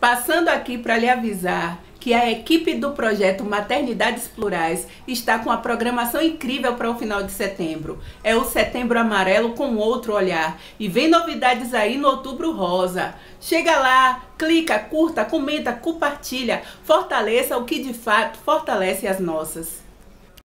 Passando aqui para lhe avisar que a equipe do projeto Maternidades Plurais está com a programação incrível para o final de setembro. É o Setembro Amarelo com outro olhar. E vem novidades aí no Outubro Rosa. Chega lá, clica, curta, comenta, compartilha, fortaleça o que de fato fortalece as nossas.